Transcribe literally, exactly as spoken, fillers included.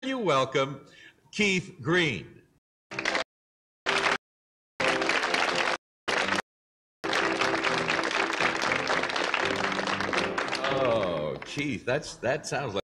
you welcome Keith Green. Oh, Keith, that's that sounds like